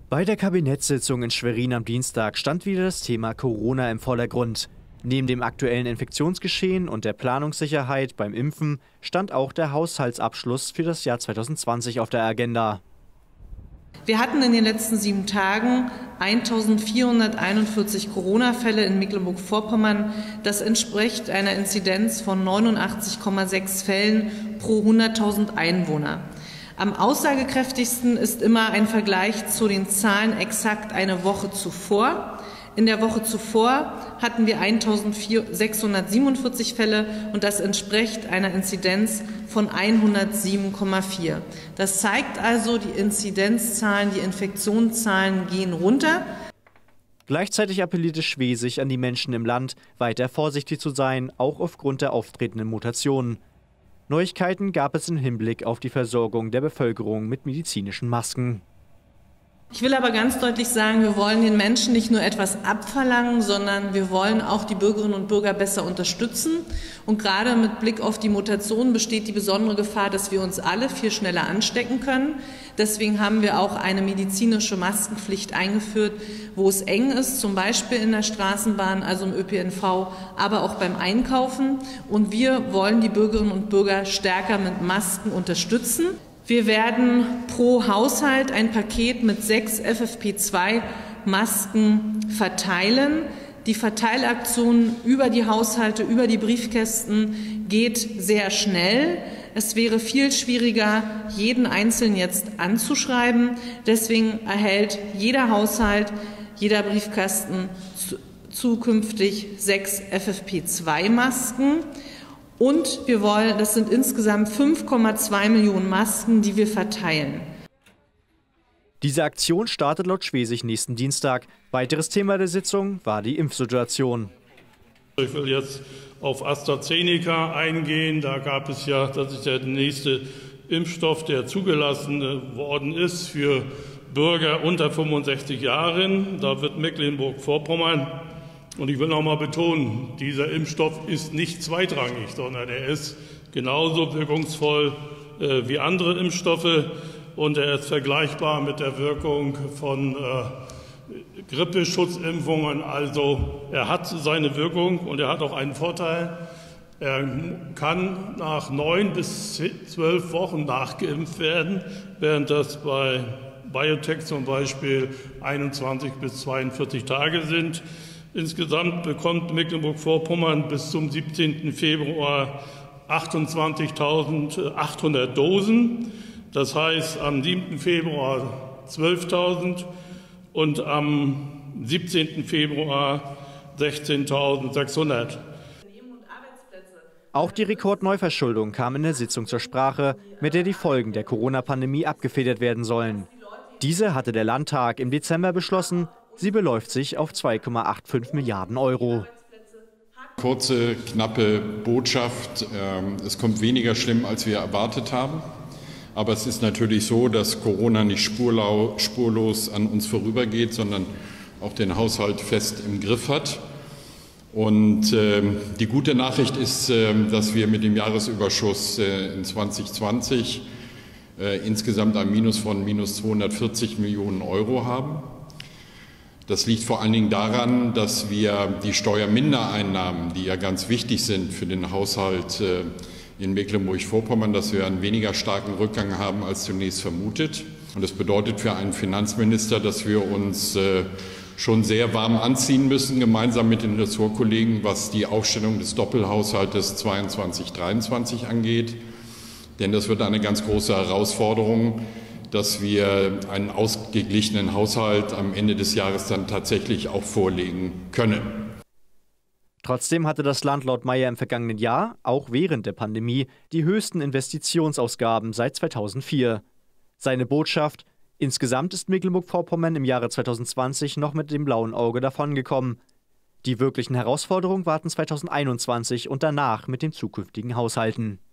Bei der Kabinettssitzung in Schwerin am Dienstag stand wieder das Thema Corona im Vordergrund. Neben dem aktuellen Infektionsgeschehen und der Planungssicherheit beim Impfen stand auch der Haushaltsabschluss für das Jahr 2020 auf der Agenda. Wir hatten in den letzten 7 Tagen 1441 Corona-Fälle in Mecklenburg-Vorpommern. Das entspricht einer Inzidenz von 89,6 Fällen pro 100.000 Einwohner. Am aussagekräftigsten ist immer ein Vergleich zu den Zahlen exakt eine Woche zuvor. In der Woche zuvor hatten wir 1647 Fälle und das entspricht einer Inzidenz von 107,4. Das zeigt also, die Inzidenzzahlen, die Infektionszahlen gehen runter. Gleichzeitig appellierte Schwesig an die Menschen im Land, weiter vorsichtig zu sein, auch aufgrund der auftretenden Mutationen. Neuigkeiten gab es im Hinblick auf die Versorgung der Bevölkerung mit medizinischen Masken. Ich will aber ganz deutlich sagen, wir wollen den Menschen nicht nur etwas abverlangen, sondern wir wollen auch die Bürgerinnen und Bürger besser unterstützen. Und gerade mit Blick auf die Mutation besteht die besondere Gefahr, dass wir uns alle viel schneller anstecken können. Deswegen haben wir auch eine medizinische Maskenpflicht eingeführt, wo es eng ist, zum Beispiel in der Straßenbahn, also im ÖPNV, aber auch beim Einkaufen. Und wir wollen die Bürgerinnen und Bürger stärker mit Masken unterstützen. Wir werden pro Haushalt ein Paket mit 6 FFP2-Masken verteilen. Die Verteilaktion über die Haushalte, über die Briefkästen geht sehr schnell. Es wäre viel schwieriger, jeden Einzelnen jetzt anzuschreiben. Deswegen erhält jeder Haushalt, jeder Briefkasten zukünftig 6 FFP2-Masken. Und wir wollen, das sind insgesamt 5,2 Millionen Masken, die wir verteilen. Diese Aktion startet laut Schwesig nächsten Dienstag. Weiteres Thema der Sitzung war die Impfsituation. Ich will jetzt auf AstraZeneca eingehen. Da gab es ja, das ist der nächste Impfstoff, der zugelassen worden ist für Bürger unter 65 Jahren. Da wird Mecklenburg-Vorpommern, und ich will noch mal betonen, dieser Impfstoff ist nicht zweitrangig, sondern er ist genauso wirkungsvoll wie andere Impfstoffe und er ist vergleichbar mit der Wirkung von Grippeschutzimpfungen. Also er hat seine Wirkung und er hat auch einen Vorteil. Er kann nach 9 bis 12 Wochen nachgeimpft werden, während das bei BioNTech zum Beispiel 21 bis 42 Tage sind. Insgesamt bekommt Mecklenburg-Vorpommern bis zum 17. Februar 28.800 Dosen. Das heißt am 7. Februar 12.000 und am 17. Februar 16.600. Auch die Rekordneuverschuldung kam in der Sitzung zur Sprache, mit der die Folgen der Corona-Pandemie abgefedert werden sollen. Diese hatte der Landtag im Dezember beschlossen. Sie beläuft sich auf 2,85 Milliarden Euro. Kurze, knappe Botschaft. Es kommt weniger schlimm, als wir erwartet haben. Aber es ist natürlich so, dass Corona nicht spurlos an uns vorübergeht, sondern auch den Haushalt fest im Griff hat. Und die gute Nachricht ist, dass wir mit dem Jahresüberschuss in 2020 insgesamt ein Minus von minus 240 Millionen Euro haben. Das liegt vor allen Dingen daran, dass wir die Steuermindereinnahmen, die ja ganz wichtig sind für den Haushalt in Mecklenburg-Vorpommern, dass wir einen weniger starken Rückgang haben als zunächst vermutet. Und das bedeutet für einen Finanzminister, dass wir uns schon sehr warm anziehen müssen, gemeinsam mit den Ressortkollegen, was die Aufstellung des Doppelhaushaltes 22/23 angeht. Denn das wird eine ganz große Herausforderung, dass wir einen ausgeglichenen Haushalt am Ende des Jahres dann tatsächlich auch vorlegen können. Trotzdem hatte das Land laut Mayer im vergangenen Jahr, auch während der Pandemie, die höchsten Investitionsausgaben seit 2004. Seine Botschaft: Insgesamt ist Mecklenburg-Vorpommern im Jahre 2020 noch mit dem blauen Auge davongekommen. Die wirklichen Herausforderungen warten 2021 und danach mit den zukünftigen Haushalten.